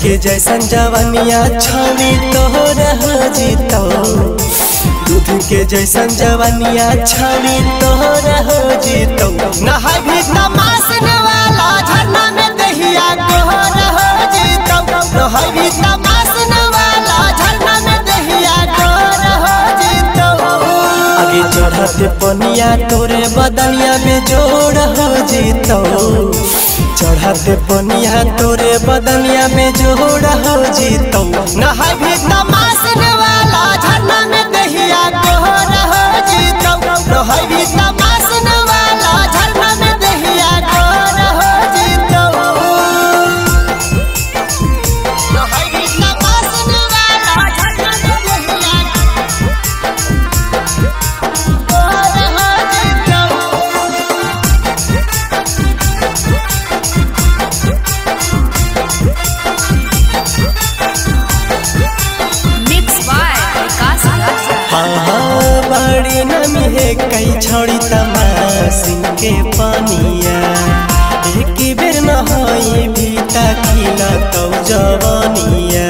के जैसन जवानिया छावी तोहरा हो जीतो। दूध के जैसन जवानिया छावी तोहरा हो जीतो। नहाय भी तमासन वाला झरना में दहिया तोहरा हो जीतो। नहाय भी तमासन वाला झरना में दहिया तोहरा हो जीतो। आगे चढ़ते पनिया तोरे बदनिया में जोड़ हो जीतो। चढ़ते पनिया तोरे बदनिया में जोड़ हो जीतो। नहाय भी तमासन वाला झरना में दहिया तोहरा हो जीतो। नहाय भी तमासन वाला झरना में दहिया तोहरा हो जीतो। नहाय भी तमासन वाला झरना में दहिया तोहरा हो जीतो। बड़ी नमी है कई छोड़ी तमासिन के पानिया। एक बेर नहाई भी तकिला तो जवानिया।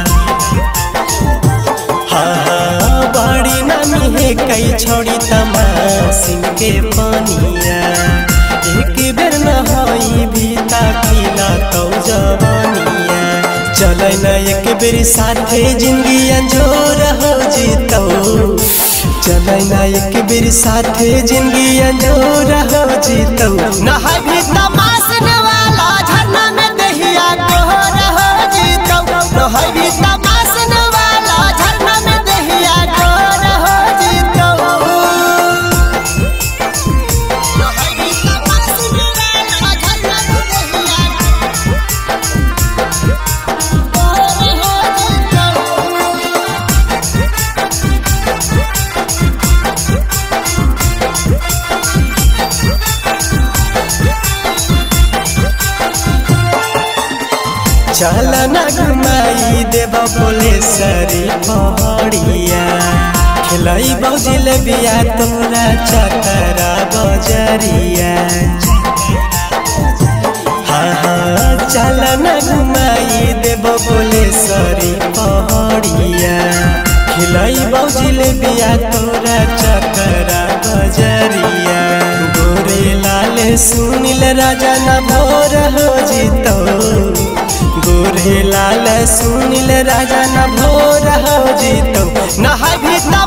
हाँ बड़ी नमी है कई छोड़ी तमासिन के पानिया। एक बेर नहाई भी तकिला तो जवानिया। चले न एक बेर साथे जिंदगी अंजोर हो जीतो। चले न एक बेर साथे जिंदगी अंजोर हो जीतो। नहाय भी तमासन वाला झरना में दहिया तोहरा हो जीतो। नहाय भी तमासन वाला झरना में दहिया तोहरा हो जीतो। नहाय भी तमासन वाला झरना में दहिया तोहरा हो जीतो। चला न घुमाई देव बोले सरी पहाड़िया। खिलाई बौजिल बिया तोरा चतरा बजरिया। हाँ हाँ चला न घुमाई देव बोले सरी पहाड़िया। खिलाई बौजिल बिया तोरा चतरा बजरिया। गोरे लाल सुनील राजा न भोर हो जीतो। गोरे लाल सुनील राजा न भोर हो जीतो। नहाय भी